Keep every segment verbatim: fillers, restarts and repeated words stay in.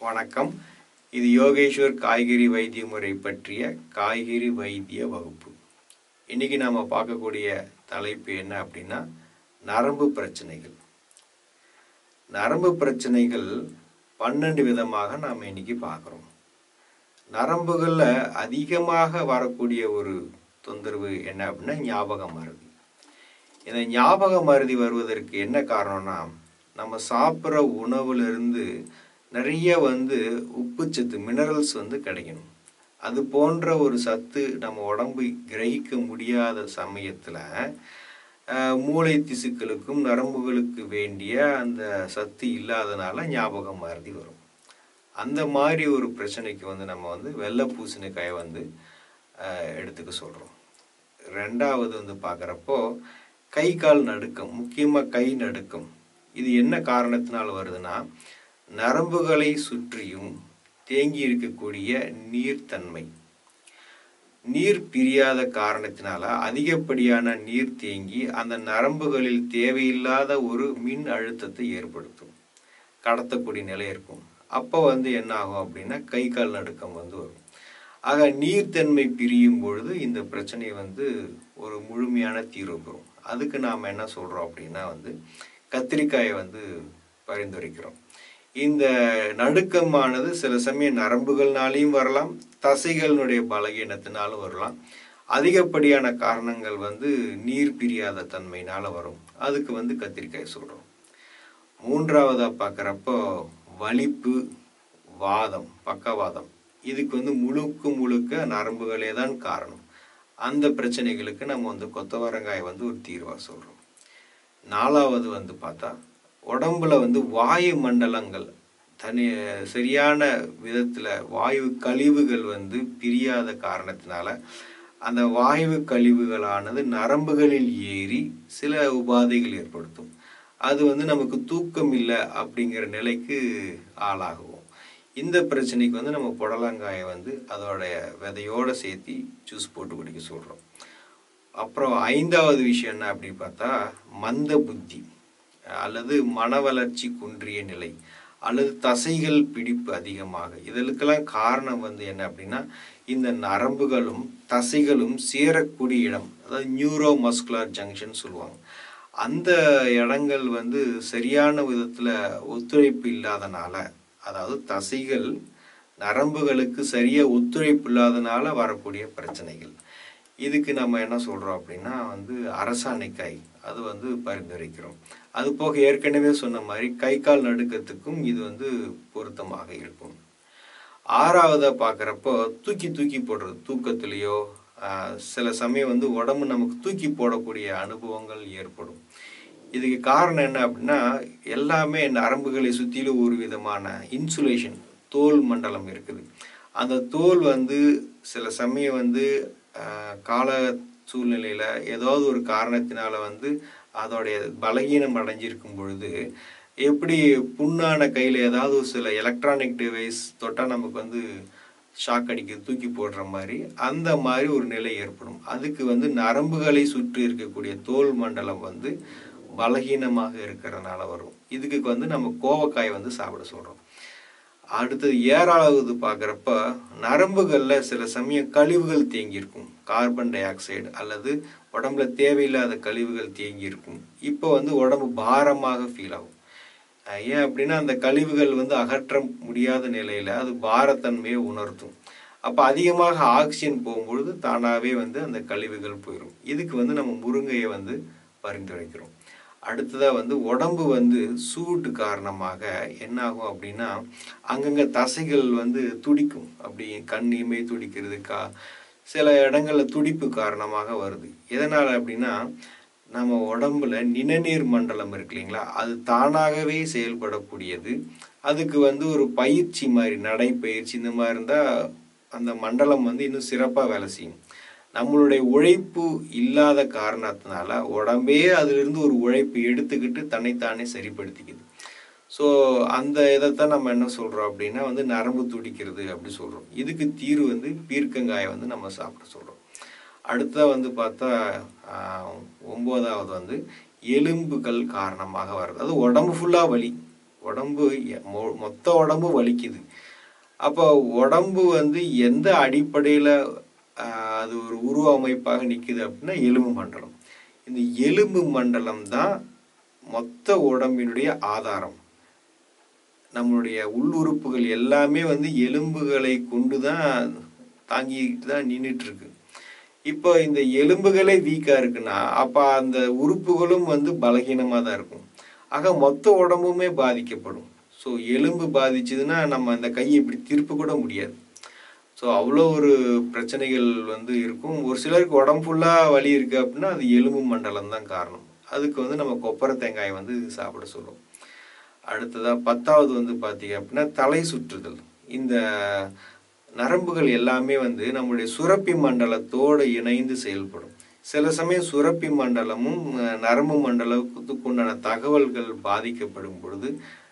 வணக்கம். இது யோகேஸ்வர் காய்கறி வைத்திய முறை பற்றிய காய்கறி வைத்திய வகுப்பு. இன்னைக்கு நாம பார்க்கக்கூடிய தலைப்பு என்ன அப்படின்னா நரம்பு பிரச்சனைகள். நரம்பு பிரச்சனைகள் பன்னெண்டு விதமாக நாம் இன்னைக்கு பார்க்குறோம். நரம்புகளில் அதிகமாக வரக்கூடிய ஒரு தொந்தரவு என்ன அப்படின்னா ஞாபக மறதி. இந்த ஞாபக மறதி வருவதற்கு என்ன காரணம்னா, நம்ம சாப்பிட்ற உணவுலேருந்து நிறைய வந்து உப்புச்சத்து மினரல்ஸ் வந்து கிடைக்கணும். அது போன்ற ஒரு சத்து நம்ம உடம்பு கிரகிக்க முடியாத சமயத்தில் மூளை திசுக்களுக்கும் நரம்புகளுக்கு வேண்டிய அந்த சத்து இல்லாதனால ஞாபகம் மறதி வரும். அந்த மாதிரி ஒரு பிரச்சனைக்கு வந்து நம்ம வந்து வெள்ளை பூசணிக்காயை வந்து எடுத்துக்க சொல்கிறோம். ரெண்டாவது வந்து பார்க்குறப்போ கை கால் நடுக்கம், முக்கியமாக கை நடுக்கம். இது என்ன காரணத்தினால் வருதுன்னா, நரம்புகளை சுற்றியும் தேங்கி இருக்கக்கூடிய நீர்த்தன்மை, நீர் பிரியாத காரணத்தினால அதிகப்படியான நீர் தேங்கி அந்த நரம்புகளில் தேவையில்லாத ஒரு மின் அழுத்தத்தை ஏற்படுத்தும், கடத்தக்கூடிய நிலை இருக்கும். அப்போ வந்து என்ன ஆகும் அப்படின்னா கை கால் நடுக்கம் வந்து வரும். ஆக நீர்த்தன்மை பிரியும் பொழுது இந்த பிரச்சனை வந்து ஒரு முழுமையான தீர்வு பெறும். அதுக்கு நாம் என்ன சொல்கிறோம் அப்படின்னா வந்து கத்திரிக்காயை வந்து பரிந்துரைக்கிறோம். இந்த நடுக்கமானது சில சமயம் நரம்புகள்னாலையும் வரலாம், தசைகளினுடைய பலகீனத்தினாலும் வரலாம். அதிகப்படியான காரணங்கள் வந்து நீர் பிரியாத தன்மையினால் வரும். அதுக்கு வந்து கத்திரிக்காய் சொல்கிறோம். மூன்றாவதாக பார்க்குறப்போ வலிப்பு, வாதம், பக்கவாதம். இதுக்கு வந்து முழுக்க முழுக்க நரம்புகளே தான் காரணம். அந்த பிரச்சனைகளுக்கு நம்ம வந்து கொத்தவரங்காய் வந்து ஒரு தீர்வாக சொல்கிறோம். நாலாவது வந்து பார்த்தா உடம்புல வந்து வாயு மண்டலங்கள் தனி சரியான விதத்தில் வாயு கழிவுகள் வந்து பிரியாத காரணத்தினால அந்த வாயு கழிவுகளானது நரம்புகளில் ஏறி சில உபாதைகள் ஏற்படுத்தும். அது வந்து நமக்கு தூக்கம் இல்லை அப்படிங்கிற நிலைக்கு ஆளாகும். இந்த பிரச்சனைக்கு வந்து நம்ம புடலங்காயை வந்து அதோடைய விதையோடு சேர்த்து ஜூஸ் போட்டு குடிக்க சொல்கிறோம். அப்புறம் ஐந்தாவது விஷயம் என்ன அப்படின்னு பார்த்தா மந்த புத்தி அல்லது மன வளர்ச்சி குன்றிய நிலை அல்லது தசைகள் பிடிப்பு அதிகமாக. இதற்கெல்லாம் காரணம் வந்து என்ன அப்படின்னா இந்த நரம்புகளும் தசைகளும் சேரக்கூடிய இடம், அதாவது நியூரோ மஸ்குலர் ஜங்ஷன் சொல்லுவாங்க. அந்த இடங்கள் வந்து சரியான விதத்தில் ஒத்துழைப்பு இல்லாதனால, அதாவது தசைகள் நரம்புகளுக்கு சரியாக ஒத்துழைப்பு இல்லாதனால வரக்கூடிய பிரச்சனைகள். இதுக்கு நம்ம என்ன சொல்கிறோம் அப்படின்னா வந்து அரசாணைக்காய் அது வந்து பரிந்துரைக்கிறோம். அது போக ஏற்கனவே சொன்ன மாதிரி கை கால் நடுக்கத்துக்கும் இது வந்து பொருத்தமாக இருக்கும். ஆறாவதாக பார்க்குறப்போ தூக்கி தூக்கி போடுறது, தூக்கத்துலேயோ சில சமயம் வந்து உடம்பு நமக்கு தூக்கி போடக்கூடிய அனுபவங்கள் ஏற்படும். இதுக்கு காரணம் என்ன அப்படின்னா எல்லாமே நரம்புகளை சுற்றிலும் ஒரு விதமான இன்சுலேஷன் தோல் மண்டலம் இருக்குது. அந்த தோல் வந்து சில சமயம் வந்து கால சூழ்நிலையில் ஏதாவது ஒரு காரணத்தினால வந்து அதோடைய பலகீனம் அடைஞ்சிருக்கும் பொழுது எப்படி புண்ணான கையில் ஏதாவது சில எலக்ட்ரானிக் டிவைஸ் தொட்டால் நமக்கு வந்து ஷாக் அடிக்க தூக்கி போடுற மாதிரி அந்த மாதிரி ஒரு நிலை ஏற்படும். அதுக்கு வந்து நரம்புகளை சுற்றி இருக்கக்கூடிய தோல் மண்டலம் வந்து பலகீனமாக இருக்கிறதுனால வரும். இதுக்கு வந்து நம்ம கோவக்காய் வந்து சாப்பிட சொல்கிறோம். அடுத்தது ஏழாவது பார்க்குறப்ப நரம்புகளில் சில சமயம் கழிவுகள் தேங்கியிருக்கும், கார்பன் டை ஆக்சைடு அல்லது உடம்புல தேவையில்லாத கழிவுகள் தேங்கியிருக்கும். இப்போ வந்து உடம்பு பாரமாக ஃபீல் ஆகும். ஏன் அப்படின்னா அந்த கழிவுகள் வந்து அகற்ற முடியாத நிலையில் அது பாரத்தன்மையை உணர்த்தும். அப்போ அதிகமாக ஆக்சிஜன் போகும்பொழுது தானாகவே வந்து அந்த கழிவுகள் போயிடும். இதுக்கு வந்து நம்ம முருங்கையை வந்து பரிந்துரைக்கிறோம். அடுத்ததாக வந்து உடம்பு வந்து சூட்டு காரணமாக என்ன ஆகும் அப்படின்னா அங்கங்கே தசைகள் வந்து துடிக்கும், அப்படி கண் இமை துடிக்கிறது, கா சில இடங்களில் துடிப்பு காரணமாக வருது. எதனால் அப்படின்னா நம்ம உடம்புல நிணநீர் மண்டலம் இருக்கு இல்லைங்களா, அது தானாகவே செயல்படக்கூடியது. அதுக்கு வந்து ஒரு பயிற்சி மாதிரி நடைப்பயிற்சி இந்த மாதிரி இருந்தால் அந்த மண்டலம் வந்து இன்னும் சிறப்பாக வேலை செய்யும். நம்மளுடைய உழைப்பு இல்லாத காரணத்தினால உடம்பே அதிலிருந்து ஒரு உழைப்பு எடுத்துக்கிட்டு தன்னைத்தானே சரிப்படுத்திக்குது. ஸோ அந்த இதைத்தான் நம்ம என்ன சொல்கிறோம் அப்படின்னா வந்து நரம்பு துடிக்கிறது அப்படி சொல்கிறோம். இதுக்கு தீர்வு வந்து பீர்க்கங்காயை வந்து நம்ம சாப்பிட சொல்கிறோம். அடுத்த வந்து பார்த்தா ஒம்போதாவது வந்து எலும்புகள் காரணமாக வருது. அது உடம்பு ஃபுல்லாக வலி, உடம்பு மொத்த உடம்பு வலிக்குது. அப்போ உடம்பு வந்து எந்த அடிப்படையில் அது ஒரு உருவ அமைப்பாக நிற்குது அப்படின்னா எலும்பு மண்டலம். இந்த எலும்பு மண்டலம் தான் மொத்த உடம்பினுடைய ஆதாரம். நம்மளுடைய உள்ளுறுப்புகள் எல்லாமே வந்து எலும்புகளை கொண்டு தான் தாங்கிட்டு தான் நின்றுட்டு இருக்கு. இப்போ இந்த எலும்புகளே வீக்காக இருக்குன்னா அப்போ அந்த உறுப்புகளும் வந்து பலகீனமாக தான் இருக்கும். ஆக மொத்த உடம்புமே பாதிக்கப்படும். ஸோ எலும்பு பாதிச்சதுன்னா நம்ம அந்த கையை இப்படி திருப்ப கூட முடியாது. ஸோ அவ்வளோ ஒரு பிரச்சனைகள் வந்து இருக்கும். ஒரு சிலருக்கு உடம்பு ஃபுல்லாக வலி இருக்குது அப்படின்னா அது எலும்பு மண்டலம் தான் காரணம். அதுக்கு வந்து நம்ம கொப்பரை தேங்காயை வந்து சாப்பிட சொல்லுவோம். அடுத்ததாக பத்தாவது வந்து பார்த்தீங்க அப்படின்னா தலை சுற்றுதல். இந்த நரம்புகள் எல்லாமே வந்து நம்முடைய சுரப்பி மண்டலத்தோடு இணைந்து செயல்படும். சில சமயம் சுரப்பி மண்டலமும் நரம்பு மண்டலத்துக்கு உண்டான தகவல்கள் பாதிக்கப்படும் பொழுது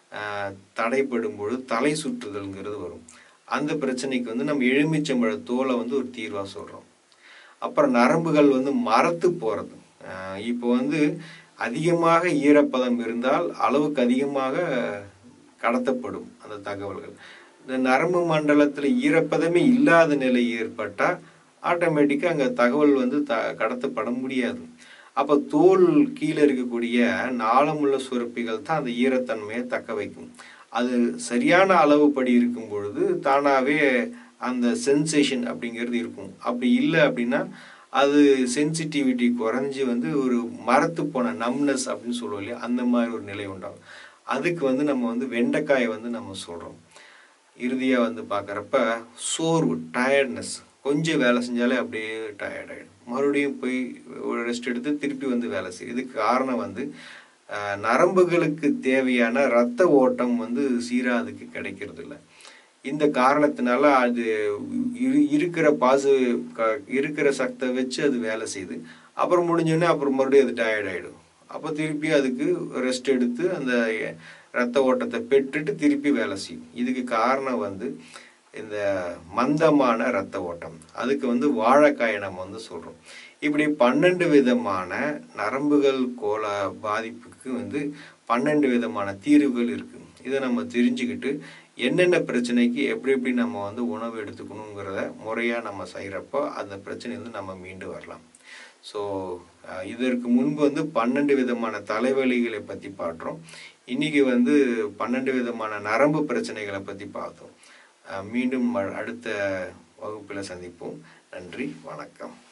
தடைப்படும் பொழுது தலை சுற்றுதல்ங்கிறது வரும். அந்த பிரச்சனைக்கு வந்து நம்ம எலுமிச்சம்பழ தோலை வந்து ஒரு தீர்வாக சொல்கிறோம். அப்புறம் நரம்புகள் வந்து மரத்து போகிறது. இப்போ வந்து அதிகமாக ஈரப்பதம் இருந்தால் அளவுக்கு அதிகமாக கடத்தப்படும் அந்த தகவல்கள். இந்த நரம்பு மண்டலத்தில் ஈரப்பதமே இல்லாத நிலை ஏற்பட்டால் ஆட்டோமேட்டிக்காக அங்கே தகவல் வந்து த கடத்தப்பட முடியாது. அப்போ தோல் கீழே இருக்கக்கூடிய நாளமுள்ள சுரப்பிகள் தான் அந்த ஈரத்தன்மையை தக்க வைக்கும். அது சரியான அளவுப்படி இருக்கும் பொழுது தானாகவே அந்த சென்சேஷன் அப்படிங்கிறது இருக்கும். அப்படி இல்லை அப்படின்னா அது சென்சிட்டிவிட்டி குறைஞ்சி வந்து ஒரு மரத்து போன நம்னஸ் அப்படின்னு சொல்லுவோம் இல்லையா, அந்த மாதிரி ஒரு நிலை உண்டாகும். அதுக்கு வந்து நம்ம வந்து வெண்டைக்காயை வந்து நம்ம சொல்கிறோம். இறுதியாக வந்து பார்க்குறப்ப சோர்வு, டயர்ட்னஸ், கொஞ்சம் வேலை செஞ்சாலே அப்படியே டயர்ட் ஆகிடும். மறுபடியும் போய் ஒரு ரெஸ்ட் எடுத்து திருப்பி வந்து வேலை செய்யும். இதுக்கு காரணம் வந்து நரம்புகளுக்கு தேவையான இரத்த ஓட்டம் வந்து சீராக அதுக்கு கிடைக்கிறது இல்லை. இந்த காரணத்தினால அது இருக்கிற பாசு இருக்கிற சக்தியை வச்சு அது வேலை செய்யுது. அப்புறம் முடிஞ்சோடனே அப்புறம் மறுபடியும் அது டயர்ட் ஆகிடும். அப்போ திருப்பி அதுக்கு ரெஸ்ட் எடுத்து அந்த இரத்த ஓட்டத்தை பெற்றுட்டு திருப்பி வேலை செய்யும். இதுக்கு காரணம் வந்து இந்த மந்தமான இரத்த ஓட்டம். அதுக்கு வந்து வாழைக்காயை நம்ம வந்து சொல்கிறோம். இப்படி பன்னெண்டு விதமான நரம்புகள் கோல பாதிப்புக்கு வந்து பன்னெண்டு விதமான தீர்வுகள் இருக்குது. இதை நம்ம தெரிஞ்சுக்கிட்டு என்னென்ன பிரச்சனைக்கு எப்படி எப்படி நம்ம வந்து உணவு எடுத்துக்கணுங்கிறத முறையாக நம்ம செய்கிறப்போ அந்த பிரச்சனையிலேருந்து நம்ம மீண்டு வரலாம். ஸோ இதற்கு முன்பு வந்து பன்னெண்டு விதமான தலைவலிகளை பற்றி பார்த்தோம். இன்றைக்கி வந்து பன்னெண்டு விதமான நரம்பு பிரச்சனைகளை பற்றி பார்த்தோம். மீண்டும் அடுத்த வகுப்பில் சந்திப்போம். நன்றி, வணக்கம்.